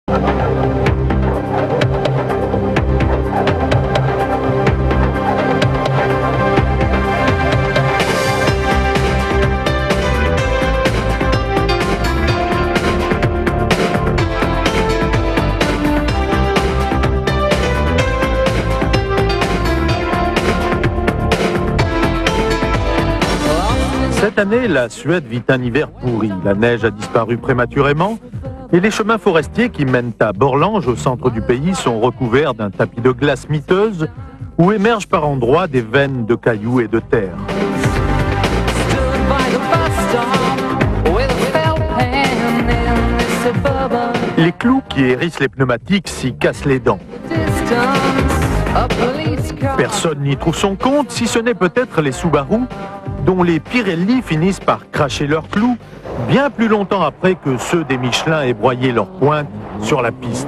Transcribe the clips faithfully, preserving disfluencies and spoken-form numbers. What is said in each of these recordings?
Cette année, la Suède vit un hiver pourri. La neige a disparu prématurément et les chemins forestiers qui mènent à Borlange, au centre du pays, sont recouverts d'un tapis de glace miteuse où émergent par endroits des veines de cailloux et de terre. Les clous qui hérissent les pneumatiques s'y cassent les dents. Personne n'y trouve son compte, si ce n'est peut-être les Subaru, dont les Pirelli finissent par cracher leurs clous bien plus longtemps après que ceux des Michelin aient broyé leurs pointes sur la piste.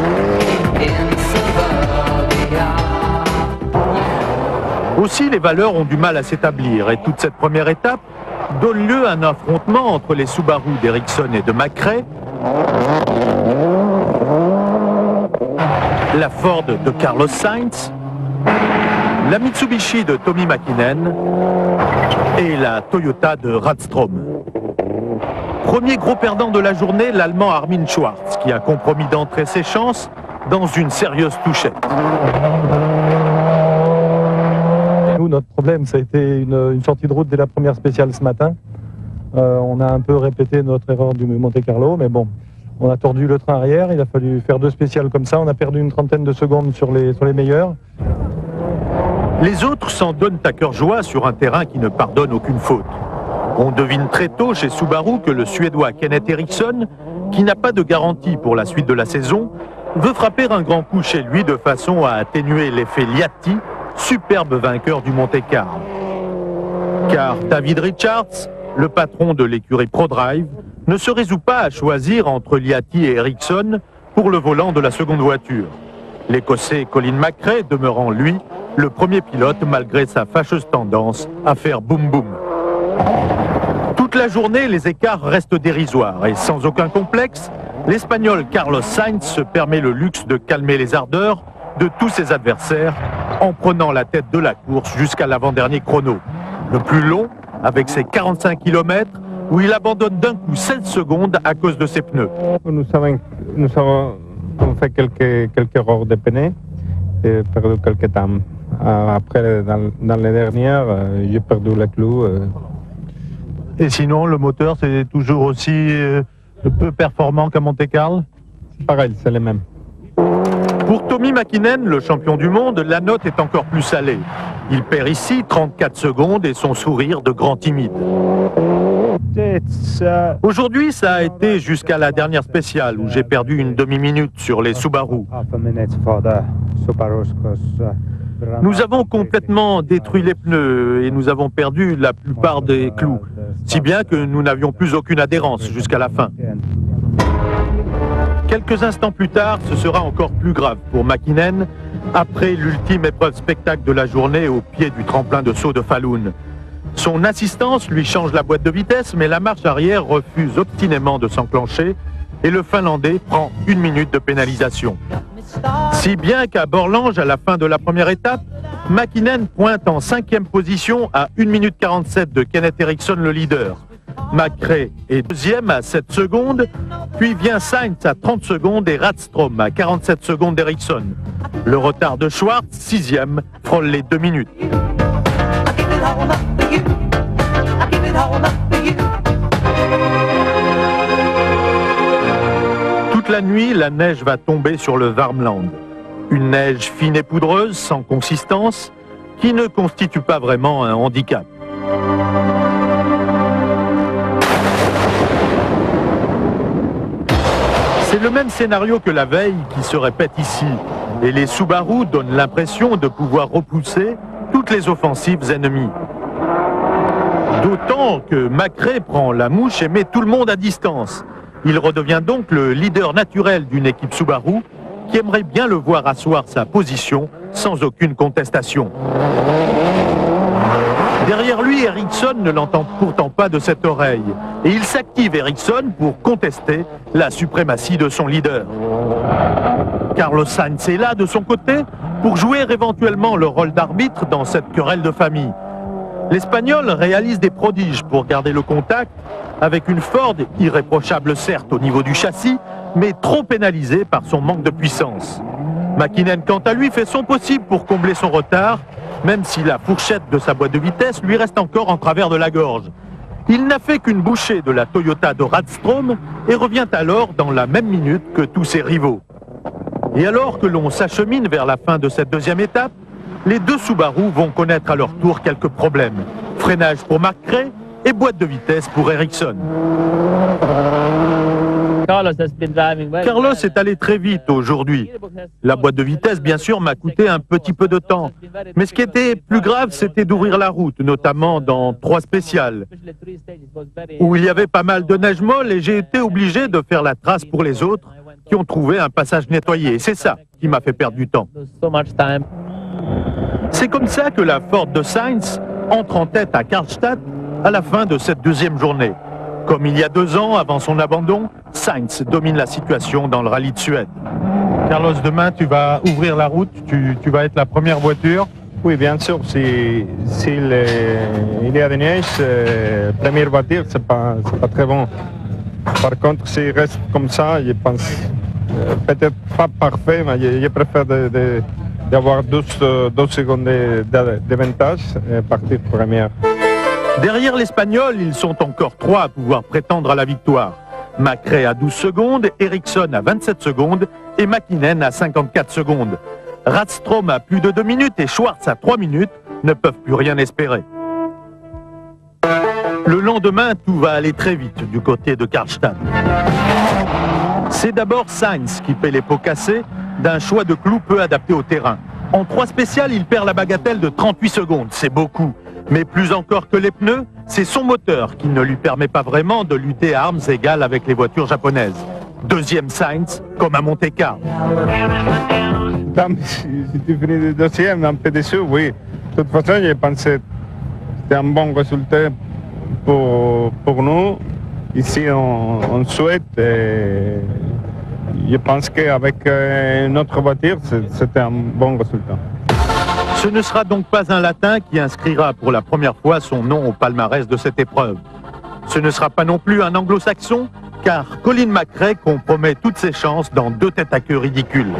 Aussi, les valeurs ont du mal à s'établir et toute cette première étape donne lieu à un affrontement entre les Subaru d'Ericsson et de McRae, la Ford de Carlos Sainz, la Mitsubishi de Tommi Mäkinen et la Toyota de Radstrom. Premier gros perdant de la journée, l'Allemand Armin Schwarz, qui a compromis d'entrer ses chances dans une sérieuse touchette. Nous, notre problème, ça a été une, une sortie de route dès la première spéciale ce matin. Euh, on a un peu répété notre erreur du Monte-Carlo, mais bon, on a tordu le train arrière, il a fallu faire deux spéciales comme ça, on a perdu une trentaine de secondes sur les, sur les meilleurs. Les autres s'en donnent à cœur joie sur un terrain qui ne pardonne aucune faute. On devine très tôt chez Subaru que le Suédois Kenneth Eriksson, qui n'a pas de garantie pour la suite de la saison, veut frapper un grand coup chez lui de façon à atténuer l'effet Liatti, superbe vainqueur du Monte-Carlo. Car David Richards, le patron de l'écurie ProDrive, ne se résout pas à choisir entre Liatti et Eriksson pour le volant de la seconde voiture. L'Écossais Colin McRae demeurant, lui, le premier pilote malgré sa fâcheuse tendance à faire boum-boum. Toute la journée, les écarts restent dérisoires et sans aucun complexe, l'Espagnol Carlos Sainz se permet le luxe de calmer les ardeurs de tous ses adversaires en prenant la tête de la course jusqu'à l'avant-dernier chrono. Le plus long, avec ses quarante-cinq kilomètres, où il abandonne d'un coup seize secondes à cause de ses pneus. Nous avons, nous avons fait quelques, quelques erreurs de pneus et perdu quelques temps. Après, dans, dans les dernières, j'ai perdu le clou. Et sinon, le moteur, c'est toujours aussi euh, peu performant qu'à Monte-Carlo? C'est pareil, c'est le même. Pour Tommi Mäkinen, le champion du monde, la note est encore plus salée. Il perd ici trente-quatre secondes et son sourire de grand timide. Aujourd'hui, ça a été jusqu'à la dernière spéciale où j'ai perdu une demi-minute sur les Subaru. Nous avons complètement détruit les pneus et nous avons perdu la plupart des clous, si bien que nous n'avions plus aucune adhérence jusqu'à la fin. Quelques instants plus tard, ce sera encore plus grave pour Mäkinen, après l'ultime épreuve spectacle de la journée au pied du tremplin de saut de Falun. Son assistance lui change la boîte de vitesse, mais la marche arrière refuse obstinément de s'enclencher et le Finlandais prend une minute de pénalisation. Si bien qu'à Borlange, à la fin de la première étape, Mäkinen pointe en cinquième position à une minute quarante-sept de Kenneth Eriksson, le leader. McRae est deuxième à sept secondes, puis vient Sainz à trente secondes et Radstrom à quarante-sept secondes d'Eriksson. Le retard de Schwarz, sixième, frôle les deux minutes. Toute la nuit, la neige va tomber sur le Värmland. Une neige fine et poudreuse, sans consistance, qui ne constitue pas vraiment un handicap. C'est le même scénario que la veille qui se répète ici, et les Subaru donnent l'impression de pouvoir repousser toutes les offensives ennemies. D'autant que McRae prend la mouche et met tout le monde à distance. Il redevient donc le leader naturel d'une équipe Subaru qui aimerait bien le voir asseoir sa position sans aucune contestation. Derrière lui, lui, Ericsson ne l'entend pourtant pas de cette oreille. Et il s'active, Ericsson, pour contester la suprématie de son leader. Carlos Sainz est là, de son côté, pour jouer éventuellement le rôle d'arbitre dans cette querelle de famille. L'Espagnol réalise des prodiges pour garder le contact avec une Ford irréprochable certes au niveau du châssis, mais trop pénalisée par son manque de puissance. Mäkinen, quant à lui, fait son possible pour combler son retard, même si la fourchette de sa boîte de vitesse lui reste encore en travers de la gorge. Il n'a fait qu'une bouchée de la Toyota de Radstrom et revient alors dans la même minute que tous ses rivaux. Et alors que l'on s'achemine vers la fin de cette deuxième étape, les deux Subaru vont connaître à leur tour quelques problèmes. Freinage pour McRae et boîte de vitesse pour Ericsson. Carlos est allé très vite aujourd'hui. La boîte de vitesse, bien sûr, m'a coûté un petit peu de temps. Mais ce qui était plus grave, c'était d'ouvrir la route, notamment dans trois spéciales, où il y avait pas mal de neige molle et j'ai été obligé de faire la trace pour les autres qui ont trouvé un passage nettoyé. Et c'est ça qui m'a fait perdre du temps. C'est comme ça que la Ford de Sainz entre en tête à Karlstad à la fin de cette deuxième journée. Comme il y a deux ans, avant son abandon, Sainz domine la situation dans le rallye de Suède. Carlos, demain, tu vas ouvrir la route, tu, tu vas être la première voiture. Oui, bien sûr, si, si les, il y a des neiges, euh, première voiture, c'est pas, c'est pas très bon. Par contre, s'il reste comme ça, je pense, euh, peut-être pas parfait, mais je, je préfère de, de, d'avoir douze secondes d'avantage et partir première. Derrière l'Espagnol, ils sont encore trois à pouvoir prétendre à la victoire. McRae à douze secondes, Ericsson à vingt-sept secondes et Mäkinen à cinquante-quatre secondes. Radstrom à plus de deux minutes et Schwartz à trois minutes ne peuvent plus rien espérer. Le lendemain, tout va aller très vite du côté de Karlstad. C'est d'abord Sainz qui paie les pots cassés d'un choix de clous peu adapté au terrain. En trois spéciales, il perd la bagatelle de trente-huit secondes, c'est beaucoup. Mais plus encore que les pneus, c'est son moteur qui ne lui permet pas vraiment de lutter à armes égales avec les voitures japonaises. Deuxième Sainz, comme à Monte-Carlo. Si tu finis deuxième, un peu déçu, oui. De toute façon, j'ai pensé que c'était un bon résultat pour, pour nous. Ici, en, en Suède, et je pense qu'avec une autre voiture, c'était un bon résultat. Ce ne sera donc pas un Latin qui inscrira pour la première fois son nom au palmarès de cette épreuve. Ce ne sera pas non plus un anglo-saxon, car Colin McRae compromet toutes ses chances dans deux têtes à queue ridicules.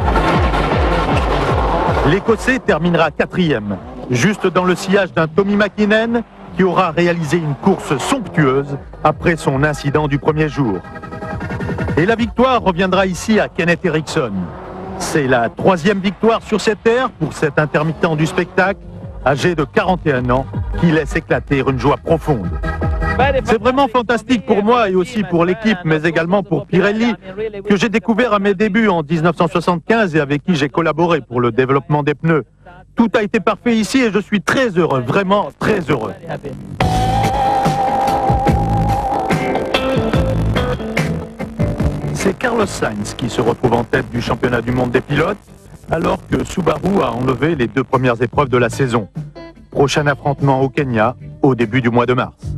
L'Écossais terminera quatrième, juste dans le sillage d'un Tommy Mäkinen qui aura réalisé une course somptueuse après son incident du premier jour. Et la victoire reviendra ici à Kenneth Ericsson. C'est la troisième victoire sur cette ère pour cet intermittent du spectacle, âgé de quarante et un ans, qui laisse éclater une joie profonde. C'est vraiment fantastique pour moi et aussi pour l'équipe, mais également pour Pirelli, que j'ai découvert à mes débuts en mille neuf cent soixante-quinze et avec qui j'ai collaboré pour le développement des pneus. Tout a été parfait ici et je suis très heureux, vraiment très heureux. C'est Carlos Sainz qui se retrouve en tête du championnat du monde des pilotes, alors que Subaru a enlevé les deux premières épreuves de la saison. Prochain affrontement au Kenya, au début du mois de mars.